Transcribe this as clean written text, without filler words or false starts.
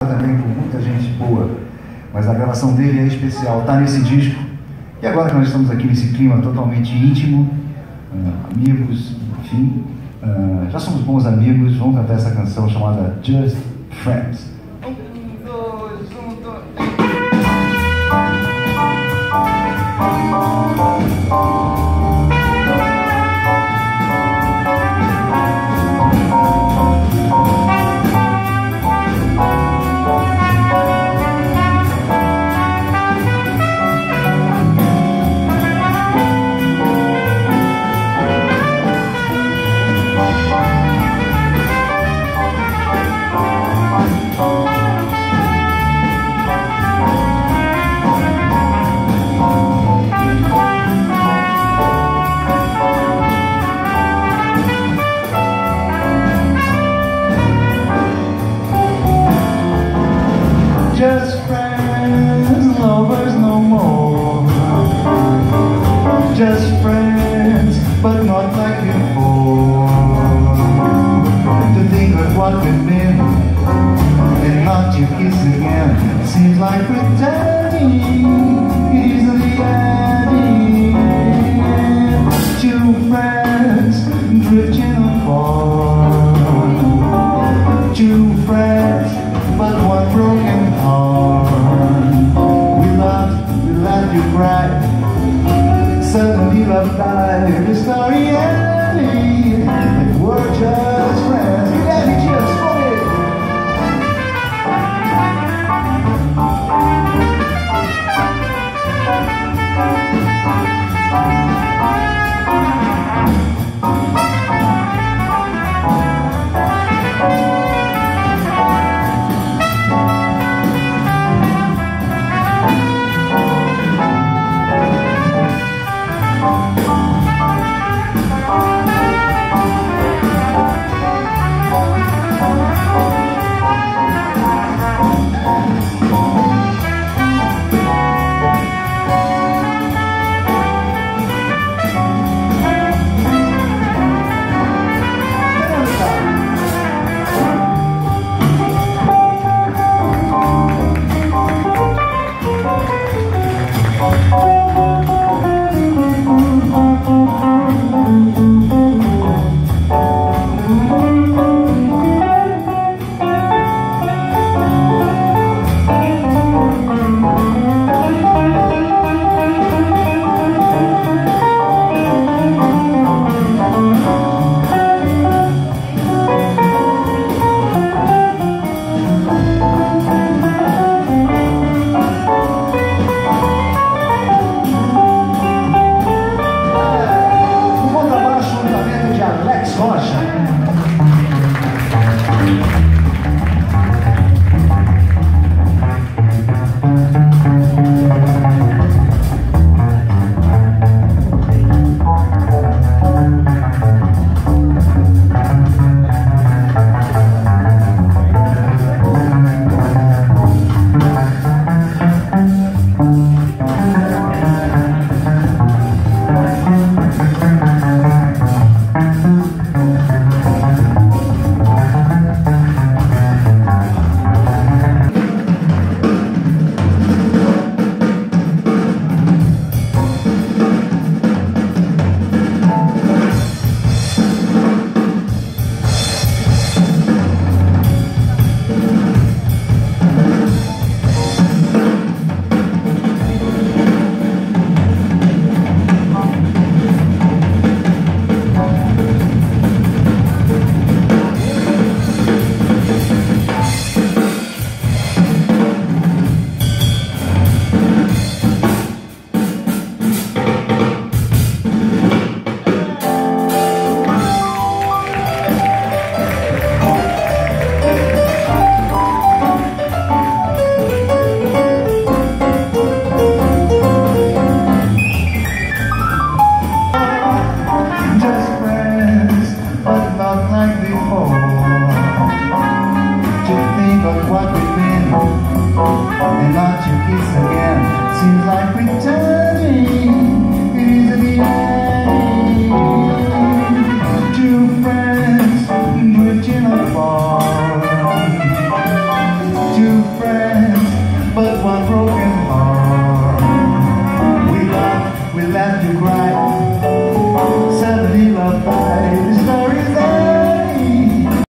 também por muita gente boa, mas a gravação dele é especial, está nesse disco. E agora que nós estamos aqui nesse clima totalmente íntimo, amigos, enfim, já somos bons amigos, vamos cantar essa canção chamada Just Friends. Just friends, lovers no more. Just friends, but not like before. To think of what we've been and not to kiss again seems like pretending easily ending. Two friends drifting apart. Two friends, but one broken heart. We laughed, you cried. Suddenly love died. The story ended, and we're just friends. Guilherme Dias, come in. and not to kiss again seems like pretending it isn't the end. Two friends drifting apart. Two we laughed, you cried.